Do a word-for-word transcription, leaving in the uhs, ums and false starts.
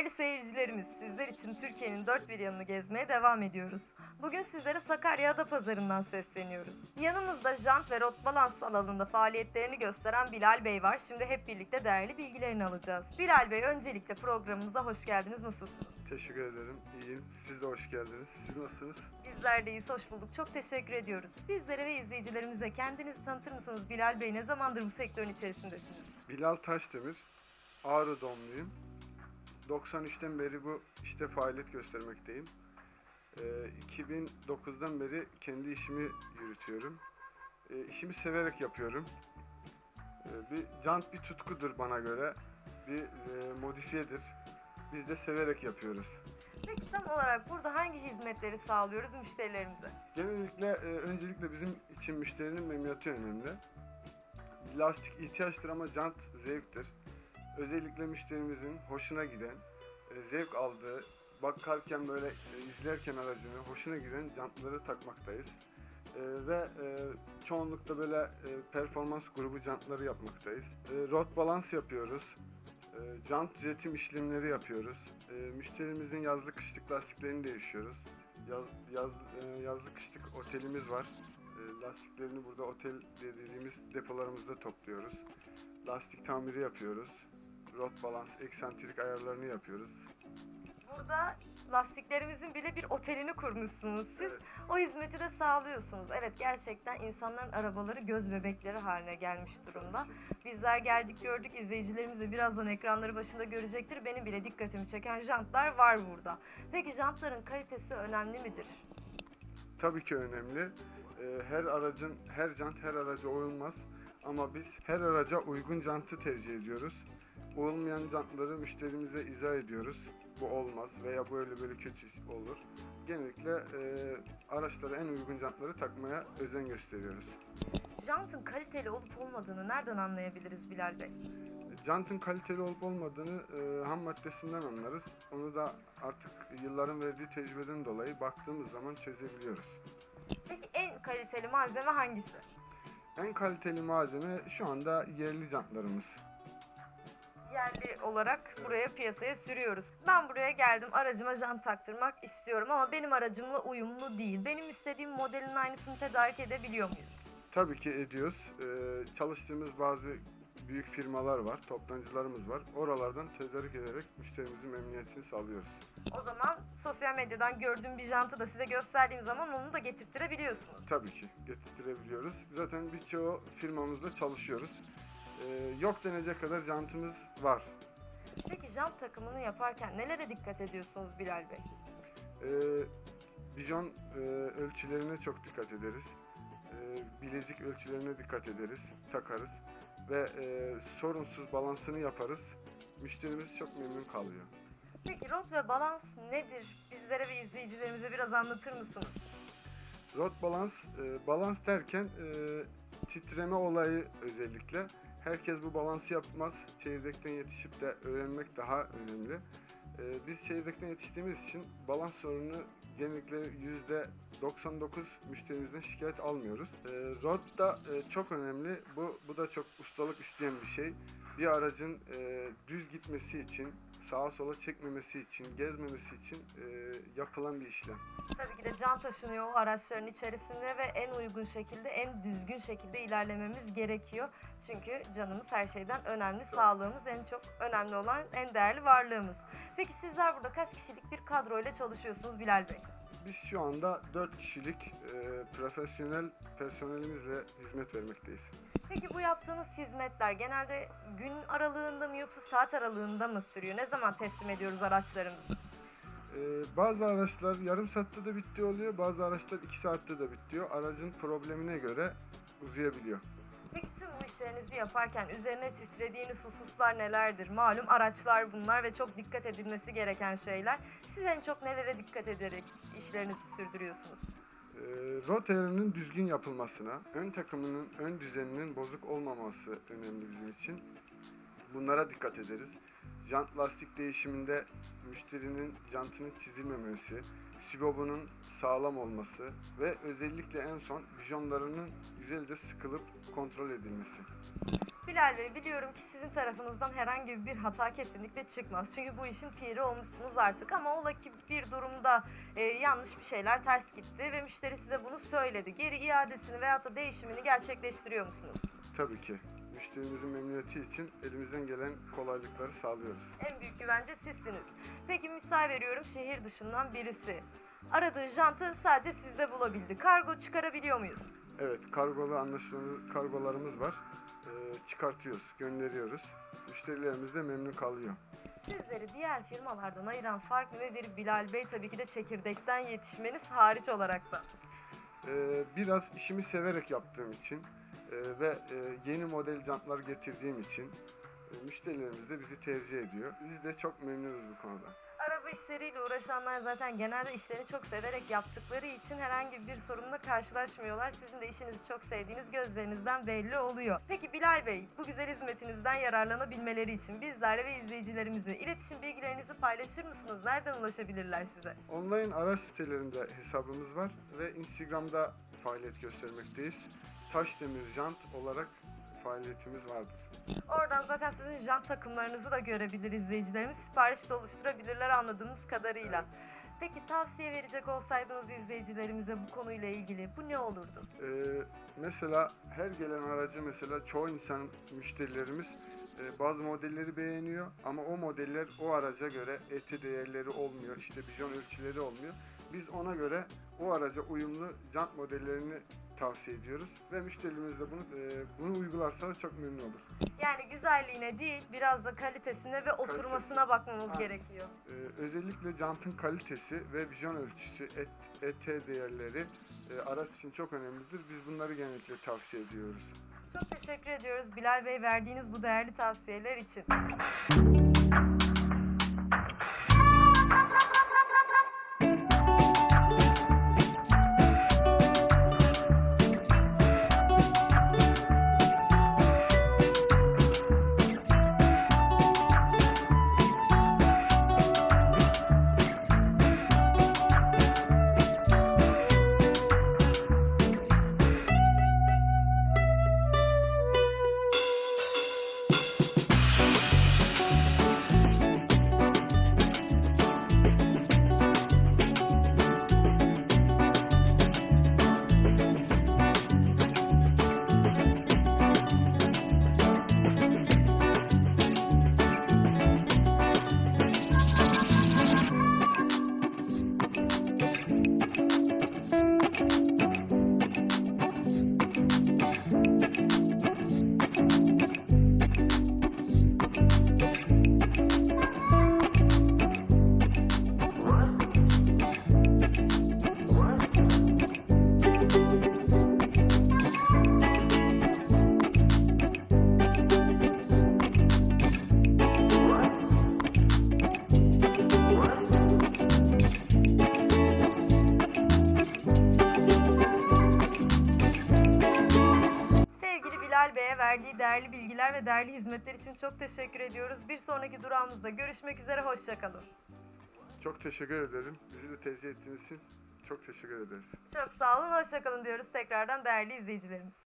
Değerli seyircilerimiz, sizler için Türkiye'nin dört bir yanını gezmeye devam ediyoruz. Bugün sizlere Sakarya Adapazarı'ndan sesleniyoruz. Yanımızda jant ve rot balans alanında faaliyetlerini gösteren Bilal Bey var. Şimdi hep birlikte değerli bilgilerini alacağız. Bilal Bey, öncelikle programımıza hoş geldiniz. Nasılsınız? Teşekkür ederim. İyiyim. Siz de hoş geldiniz. Siz nasılsınız? Bizler de iyiyiz, hoş bulduk. Çok teşekkür ediyoruz. Bizlere ve izleyicilerimize kendinizi tanıtır mısınız Bilal Bey? Ne zamandır bu sektörün içerisindesiniz? Bilal Taşdemir. Ağrı doğumluyum. doksan üçten beri bu işte faaliyet göstermekteyim. Ee, iki bin dokuzdan beri kendi işimi yürütüyorum. Ee, işimi severek yapıyorum. Ee, bir jant bir tutkudur bana göre. Bir e, modifiyedir. Biz de severek yapıyoruz. Peki tam olarak burada hangi hizmetleri sağlıyoruz müşterilerimize? Genellikle e, öncelikle bizim için müşterinin memnuniyeti önemli. Lastik ihtiyaçtır ama jant zevktir. Özellikle müşterimizin hoşuna giden, e, zevk aldığı, bakarken böyle e, izlerken aracını hoşuna giden jantları takmaktayız. E, ve e, çoğunlukla böyle e, performans grubu jantları yapmaktayız. E, rot balans yapıyoruz. E, jant üretim işlemleri yapıyoruz. E, müşterimizin yazlık kışlık lastiklerini değişiyoruz. Yaz, yaz, e, yazlık kışlık otelimiz var. E, lastiklerini burada otel dediğimiz depolarımızda topluyoruz. Lastik tamiri yapıyoruz. Rot balans, eksantrik ayarlarını yapıyoruz. Burada lastiklerimizin bile bir otelini kurmuşsunuz siz. Evet. O hizmeti de sağlıyorsunuz. Evet, gerçekten insanların arabaları göz bebekleri haline gelmiş durumda. Bizler geldik gördük, izleyicilerimiz de birazdan ekranları başında görecektir. Benim bile dikkatimi çeken jantlar var burada. Peki jantların kalitesi önemli midir? Tabii ki önemli. Ee, her aracın, her jant her araca uyulmaz. Ama biz her araca uygun jantı tercih ediyoruz. Olmayan jantları müşterimize izah ediyoruz. Bu olmaz veya böyle böyle kötü olur. Genellikle e, araçlara en uygun jantları takmaya özen gösteriyoruz. Jantın kaliteli olup olmadığını nereden anlayabiliriz Bilal Bey? Jantın kaliteli olup olmadığını e, ham maddesinden anlarız. Onu da artık yılların verdiği tecrübeden dolayı baktığımız zaman çözebiliyoruz. Peki en kaliteli malzeme hangisi? En kaliteli malzeme şu anda yerli jantlarımız. Yerli olarak buraya piyasaya sürüyoruz. Ben buraya geldim, aracıma jant taktırmak istiyorum ama benim aracımla uyumlu değil. Benim istediğim modelin aynısını tedarik edebiliyor muyuz? Tabii ki ediyoruz. Ee, çalıştığımız bazı büyük firmalar var, toptancılarımız var. Oralardan tedarik ederek müşterimizin memnuniyetini sağlıyoruz. O zaman sosyal medyadan gördüğüm bir jantı da size gösterdiğim zaman onu da getirttirebiliyorsunuz. Tabii ki getirtirebiliyoruz. Zaten birçoğu firmamızda çalışıyoruz. Ee, yok denecek kadar jantımız var. Peki jant takımını yaparken nelere dikkat ediyorsunuz Bilal Bey? Ee, bijon e, ölçülerine çok dikkat ederiz. Ee, bilezik ölçülerine dikkat ederiz, takarız. Ve e, sorunsuz balansını yaparız. Müşterimiz çok memnun kalıyor. Peki rot ve balans nedir? Bizlere ve izleyicilerimize biraz anlatır mısınız? Rot balans, e, balans derken e, titreme olayı özellikle. Herkes bu balansı yapmaz. Çekirdekten yetişip de öğrenmek daha önemli. E, biz çekirdekten yetiştiğimiz için balans sorunu genellikle yüzde doksan dokuz müşterimizden şikayet almıyoruz. E, rot da e, çok önemli. Bu, bu da çok ustalık isteyen bir şey. Bir aracın e, düz gitmesi için, sağa sola çekmemesi için, gezmemesi için e, yapılan bir işlem. Tabii ki de can taşınıyor o araçların içerisinde ve en uygun şekilde, en düzgün şekilde ilerlememiz gerekiyor. Çünkü canımız her şeyden önemli, sağlığımız en çok önemli olan, en değerli varlığımız. Peki sizler burada kaç kişilik bir kadroyla çalışıyorsunuz Bilal Bey? Biz şu anda dört kişilik e, profesyonel personelimizle hizmet vermekteyiz. Peki bu yaptığınız hizmetler genelde gün aralığında mı yoksa saat aralığında mı sürüyor? Ne zaman teslim ediyoruz araçlarımızı? E, bazı araçlar yarım saatte de bittiği oluyor, bazı araçlar iki saatte de bitiyor. Aracın problemine göre uzayabiliyor. Peki tüm bu işlerinizi yaparken üzerine titrediğiniz hususlar nelerdir? Malum araçlar bunlar ve çok dikkat edilmesi gereken şeyler. Siz en çok nelere dikkat ederek işlerinizi sürdürüyorsunuz? E, rot ayarının düzgün yapılmasına, ön takımının, ön düzeninin bozuk olmaması önemli bizim için. Bunlara dikkat ederiz. Jant lastik değişiminde müşterinin jantının çizilmemesi, sibobunun sağlam olması ve özellikle en son bijonlarının güzelce sıkılıp kontrol edilmesi. Bilal Bey, biliyorum ki sizin tarafınızdan herhangi bir hata kesinlikle çıkmaz. Çünkü bu işin piri olmuşsunuz artık, ama ola ki bir durumda e, yanlış bir şeyler ters gitti ve müşteri size bunu söyledi. Geri iadesini veyahut da değişimini gerçekleştiriyor musunuz? Tabii ki. Müşterimizin memnuniyeti için elimizden gelen kolaylıkları sağlıyoruz. En büyük güvence sizsiniz. Peki misal veriyorum, şehir dışından birisi aradığı jantı sadece sizde bulabildi. Kargo çıkarabiliyor muyuz? Evet, kargolu anlaşmalı kargolarımız var. Ee, çıkartıyoruz, gönderiyoruz. Müşterilerimiz de memnun kalıyor. Sizleri diğer firmalardan ayıran fark nedir Bilal Bey? Tabii ki de çekirdekten yetişmeniz hariç olarak da. Ee, biraz işimi severek yaptığım için e, ve e, yeni model jantlar getirdiğim için e, müşterilerimiz de bizi tercih ediyor. Biz de çok memnunuz bu konuda. Araba işleriyle uğraşanlar zaten genelde işlerini çok severek yaptıkları için herhangi bir sorunla karşılaşmıyorlar. Sizin de işinizi çok sevdiğiniz gözlerinizden belli oluyor. Peki Bilal Bey, bu güzel hizmetinizden yararlanabilmeleri için bizlerle ve izleyicilerimize iletişim bilgilerinizi paylaşır mısınız? Nereden ulaşabilirler size? Online araç sitelerinde hesabımız var ve Instagram'da faaliyet göstermekteyiz. Taşdemir Jant olarak faaliyetimiz vardır. Oradan zaten sizin jant takımlarınızı da görebilir izleyicilerimiz. Sipariş de oluşturabilirler anladığımız kadarıyla. Peki tavsiye verecek olsaydınız izleyicilerimize bu konuyla ilgili bu ne olurdu? Ee, mesela her gelen aracı mesela çoğu insan müşterilerimiz e, bazı modelleri beğeniyor ama o modeller o araca göre E T değerleri olmuyor, işte bijon ölçüleri olmuyor. Biz ona göre o araca uyumlu jant modellerini tavsiye ediyoruz ve müşterilerimiz de bunu e, bunu uygularsa çok memnun olur. Yani güzelliğine değil, biraz da kalitesine ve oturmasına bakmamız Aynen. gerekiyor. Ee, özellikle jantın kalitesi ve vijon ölçüsü, E T değerleri e, araç için çok önemlidir. Biz bunları genellikle tavsiye ediyoruz. Çok teşekkür ediyoruz Bilal Bey, verdiğiniz bu değerli tavsiyeler için. Bilal Bey'e verdiği değerli bilgiler ve değerli hizmetler için çok teşekkür ediyoruz. Bir sonraki durağımızda görüşmek üzere, hoşça kalın. Çok teşekkür ederim. Bizi de tercih ettiğiniz için çok teşekkür ederiz. Çok sağ olun, hoşça kalın diyoruz tekrardan değerli izleyicilerimiz.